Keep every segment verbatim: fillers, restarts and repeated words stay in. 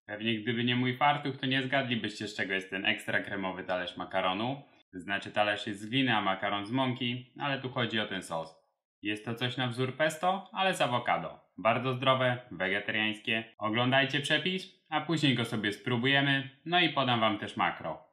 Pewnie gdyby nie mój fartuch, to nie zgadlibyście, z czego jest ten ekstra kremowy talerz makaronu. Znaczy talerz jest z gliny, a makaron z mąki, ale tu chodzi o ten sos. Jest to coś na wzór pesto, ale z awokado. Bardzo zdrowe, wegetariańskie. Oglądajcie przepis, a później go sobie spróbujemy, no i podam wam też makro.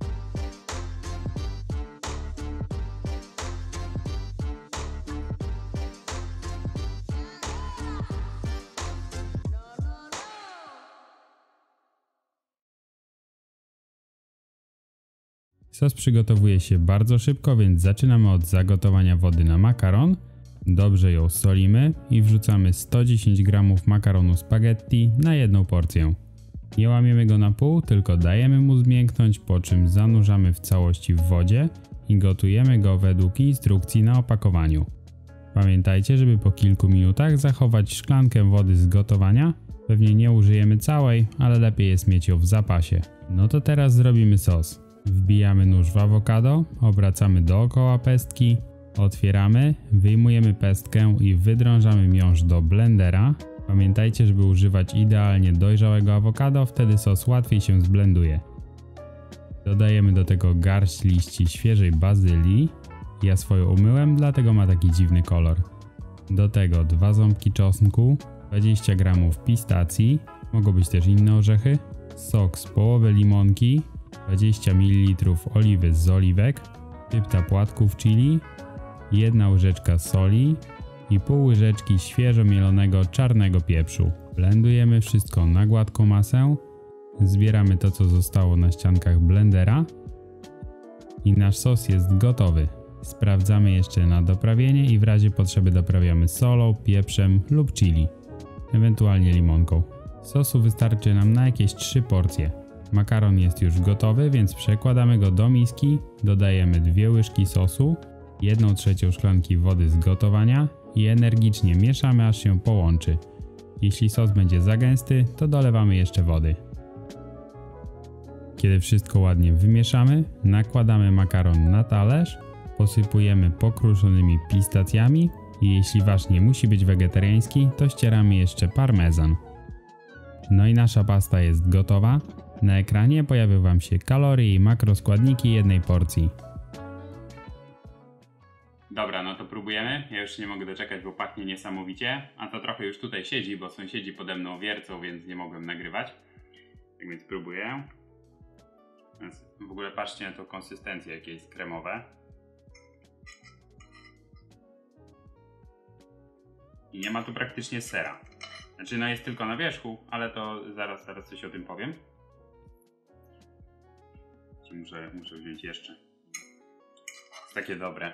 Sos przygotowuje się bardzo szybko, więc zaczynamy od zagotowania wody na makaron. Dobrze ją solimy i wrzucamy sto dziesięć gramów makaronu spaghetti na jedną porcję. Nie łamiemy go na pół, tylko dajemy mu zmięknąć, po czym zanurzamy w całości w wodzie i gotujemy go według instrukcji na opakowaniu. Pamiętajcie, żeby po kilku minutach zachować szklankę wody z gotowania. Pewnie nie użyjemy całej, ale lepiej jest mieć ją w zapasie. No to teraz zrobimy sos. Wbijamy nóż w awokado, obracamy dookoła pestki, otwieramy, wyjmujemy pestkę i wydrążamy miąższ do blendera. Pamiętajcie, żeby używać idealnie dojrzałego awokado, wtedy sos łatwiej się zblenduje. Dodajemy do tego garść liści świeżej bazylii. Ja swoją umyłem, dlatego ma taki dziwny kolor. Do tego dwa ząbki czosnku, dwadzieścia gramów pistacji, mogą być też inne orzechy, sok z połowy limonki, dwadzieścia mililitrów oliwy z oliwek, szczypta płatków chili, jedna łyżeczka soli i pół łyżeczki świeżo mielonego czarnego pieprzu. Blendujemy wszystko na gładką masę, zbieramy to, co zostało na ściankach blendera i nasz sos jest gotowy. Sprawdzamy jeszcze na doprawienie i w razie potrzeby doprawiamy solą, pieprzem lub chili, ewentualnie limonką. Sosu wystarczy nam na jakieś trzy porcje. Makaron jest już gotowy, więc przekładamy go do miski, dodajemy dwie łyżki sosu, jedną trzecią szklanki wody z gotowania i energicznie mieszamy, aż się połączy. Jeśli sos będzie za gęsty, to dolewamy jeszcze wody. Kiedy wszystko ładnie wymieszamy, nakładamy makaron na talerz, posypujemy pokruszonymi pistacjami i jeśli wasz nie musi być wegetariański, to ścieramy jeszcze parmezan. No i nasza pasta jest gotowa. Na ekranie pojawią wam się kalorie i makroskładniki jednej porcji. Dobra, no to próbujemy. Ja już nie mogę doczekać, bo pachnie niesamowicie. A to trochę już tutaj siedzi, bo sąsiedzi pode mną wiercą, więc nie mogłem nagrywać. Tak więc próbuję. Więc w ogóle patrzcie na tą konsystencję, jakie jest kremowe. I nie ma tu praktycznie sera. Znaczy no jest tylko na wierzchu, ale to zaraz, zaraz coś o tym powiem. Muszę, muszę wziąć jeszcze. Jest takie dobre.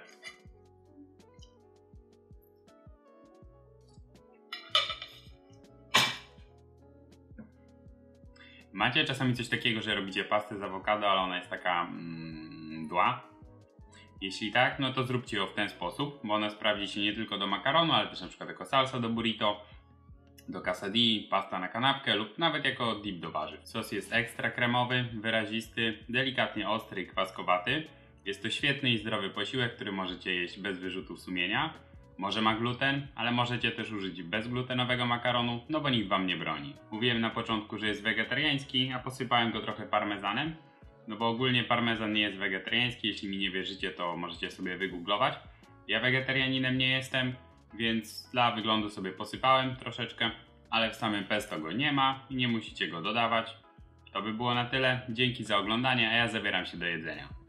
Macie czasami coś takiego, że robicie pastę z awokado, ale ona jest taka mm, mdła? Jeśli tak, no to zróbcie ją w ten sposób, bo ona sprawdzi się nie tylko do makaronu, ale też na przykład jako salsa do burrito, do quesadilli, pasta na kanapkę lub nawet jako dip do warzyw. Sos jest ekstra kremowy, wyrazisty, delikatnie ostry i kwaskowaty. Jest to świetny i zdrowy posiłek, który możecie jeść bez wyrzutów sumienia. Może ma gluten, ale możecie też użyć bezglutenowego makaronu, no bo nikt wam nie broni. Mówiłem na początku, że jest wegetariański, a posypałem go trochę parmezanem. No bo ogólnie parmezan nie jest wegetariański, jeśli mi nie wierzycie, to możecie sobie wygooglować. Ja wegetarianinem nie jestem, więc dla wyglądu sobie posypałem troszeczkę, ale w samym pesto go nie ma i nie musicie go dodawać. To by było na tyle. Dzięki za oglądanie, a ja zabieram się do jedzenia.